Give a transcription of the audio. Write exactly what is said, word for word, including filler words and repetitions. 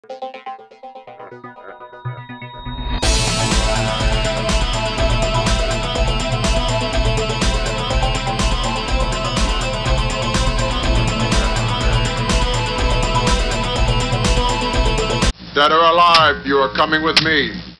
Dead or alive, you are coming with me.